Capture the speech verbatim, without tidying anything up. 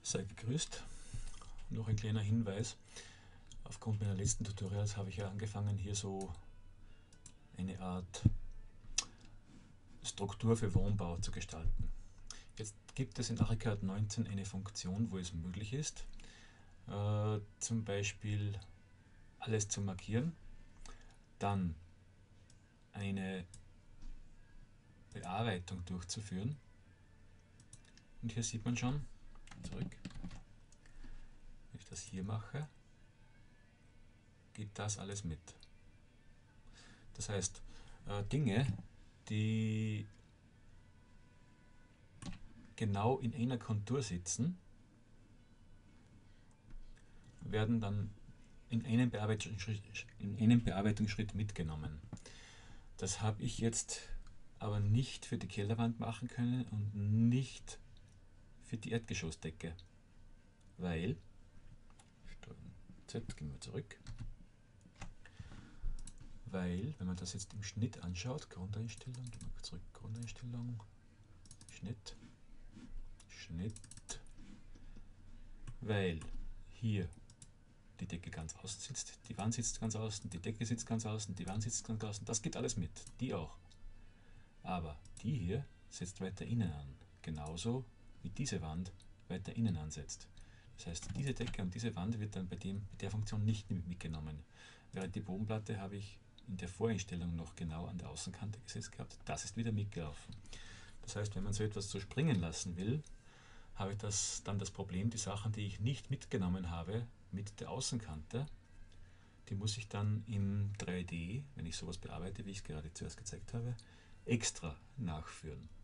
Sei gegrüßt. Noch ein kleiner Hinweis. Aufgrund meiner letzten Tutorials habe ich ja angefangen, hier so eine Art Struktur für Wohnbau zu gestalten. Jetzt gibt es in Archicad neunzehn eine Funktion, wo es möglich ist, äh, zum Beispiel alles zu markieren, dann eine Bearbeitung durchzuführen. Und hier sieht man schon, zurück, wenn ich das hier mache, geht das alles mit. Das heißt, äh, Dinge, die genau in einer Kontur sitzen, werden dann in einem Bearbeitungsschritt, in einem Bearbeitungsschritt mitgenommen. Das habe ich jetzt aber nicht für die Kellerwand machen können und nicht für die Erdgeschossdecke, weil, Z, gehen wir zurück, weil, wenn man das jetzt im Schnitt anschaut, Grundeinstellung, gehen wir zurück, Grundeinstellung, Schnitt, Schnitt, weil hier die Decke ganz außen sitzt, die Wand sitzt ganz außen, die Decke sitzt ganz außen, die Wand sitzt ganz außen, das geht alles mit, die auch. Aber die hier setzt weiter innen an, genauso wie diese Wand weiter innen ansetzt. Das heißt, diese Decke und diese Wand wird dann bei, dem, bei der Funktion nicht mitgenommen. Während die Bodenplatte habe ich in der Voreinstellung noch genau an der Außenkante gesetzt gehabt, das ist wieder mitgelaufen. Das heißt, wenn man so etwas so springen lassen will, habe ich das, dann das Problem, die Sachen, die ich nicht mitgenommen habe mit der Außenkante, die muss ich dann im drei D, wenn ich sowas bearbeite, wie ich es gerade zuerst gezeigt habe, extra nachführen.